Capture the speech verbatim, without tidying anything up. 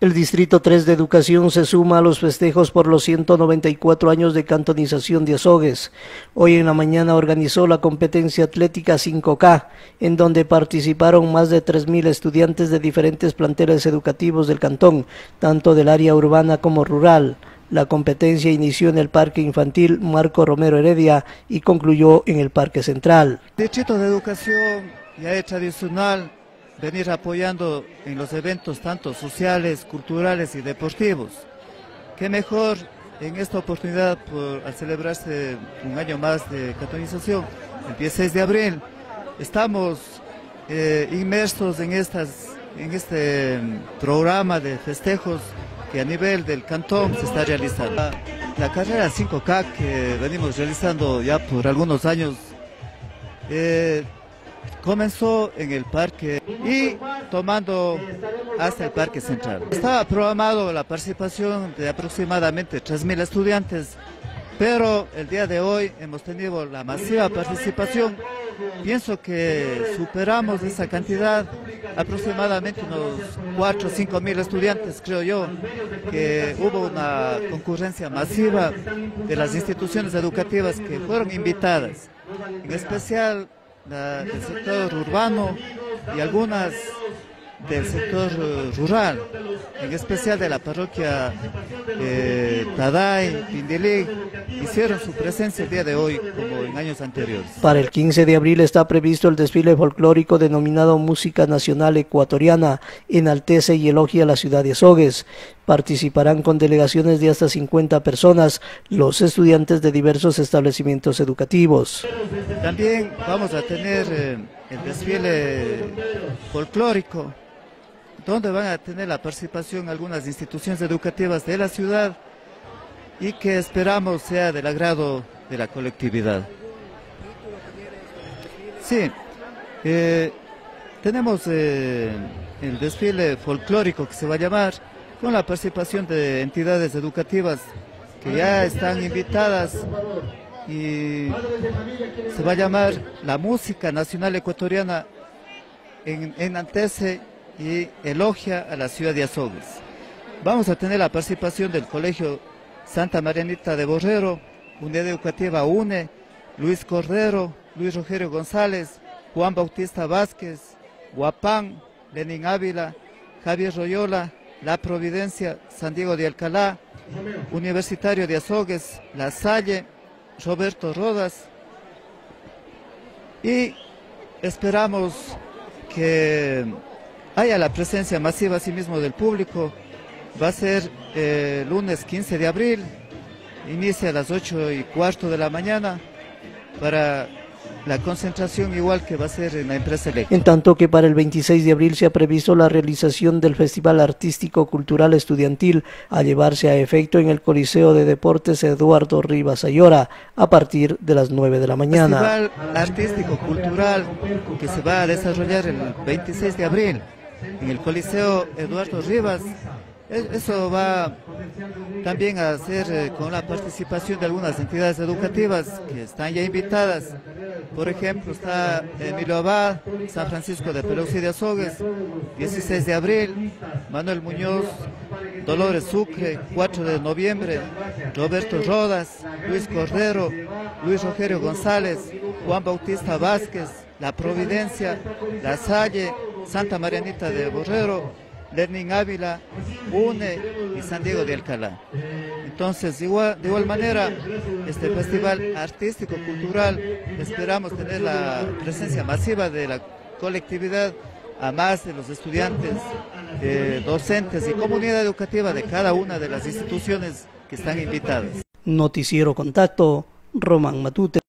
El Distrito tres de Educación se suma a los festejos por los ciento noventa y cuatro años de cantonización de Azogues. Hoy en la mañana organizó la competencia atlética cinco K, en donde participaron más de tres mil estudiantes de diferentes planteles educativos del cantón, tanto del área urbana como rural. La competencia inició en el Parque Infantil Marco Romero Heredia y concluyó en el Parque Central. El Distrito de Educación ya es tradicional venir apoyando en los eventos tanto sociales, culturales y deportivos. Qué mejor en esta oportunidad por, al celebrarse un año más de cantonización, el dieciséis de abril. Estamos eh, inmersos en, estas, en este programa de festejos que a nivel del cantón se está realizando. La, la carrera cinco K que venimos realizando ya por algunos años eh, comenzó en el parque y tomando hasta el Parque Central. Estaba programado la participación de aproximadamente tres mil estudiantes, pero el día de hoy hemos tenido la masiva participación. Pienso que superamos esa cantidad, aproximadamente unos cuatro o cinco mil estudiantes, creo yo, que hubo una concurrencia masiva de las instituciones educativas que fueron invitadas, en especial La, del sector urbano y algunas del sector uh, rural, en especial de la parroquia eh, Taday, Pindilí, hicieron su presencia el día de hoy como en años anteriores. Para el quince de abril está previsto el desfile folclórico denominado Música Nacional Ecuatoriana, enaltece y elogia la ciudad de Azogues. Participarán con delegaciones de hasta cincuenta personas, los estudiantes de diversos establecimientos educativos. También vamos a tener eh, el desfile folclórico, donde van a tener la participación algunas instituciones educativas de la ciudad y que esperamos sea del agrado de la colectividad. Sí, eh, tenemos eh, el desfile folclórico que se va a llamar, con la participación de entidades educativas que ya están invitadas, y se va a llamar la Música Nacional Ecuatoriana, en, enaltece y elogia a la ciudad de Azogues. Vamos a tener la participación del Colegio Santa Marianita de Borrero, Unidad Educativa UNE, Luis Cordero, Luis Rogerio González, Juan Bautista Vázquez, Huapán, Lenín Ávila, Javier Royola, La Providencia, San Diego de Alcalá, Universitario de Azogues, La Salle, Roberto Rodas, y esperamos que haya la presencia masiva asimismo del público. Va a ser eh, lunes quince de abril, inicia a las ocho y cuarto de la mañana para la concentración, igual que va a ser en la empresa eléctrica. En tanto que para el veintiséis de abril se ha previsto la realización del Festival Artístico Cultural Estudiantil a llevarse a efecto en el Coliseo de Deportes Eduardo Rivas Ayora a partir de las nueve de la mañana. Festival Artístico Cultural que se va a desarrollar el veintiséis de abril en el Coliseo Eduardo Rivas. Eso va también a ser eh, con la participación de algunas entidades educativas que están ya invitadas. Por ejemplo, está Emilio Abad, San Francisco de Peroxi de Azogues, dieciséis de abril, Manuel Muñoz, Dolores Sucre, cuatro de noviembre, Roberto Rodas, Luis Cordero, Luis Rogerio González, Juan Bautista Vázquez, La Providencia, La Salle, Santa Marianita de Borrero, Lenín Ávila, UNE y San Diego de Alcalá. Entonces, igual, de igual manera, este festival artístico cultural, esperamos tener la presencia masiva de la colectividad, a más de los estudiantes, eh, docentes y comunidad educativa de cada una de las instituciones que están invitadas. Noticiero Contacto, Román Matute.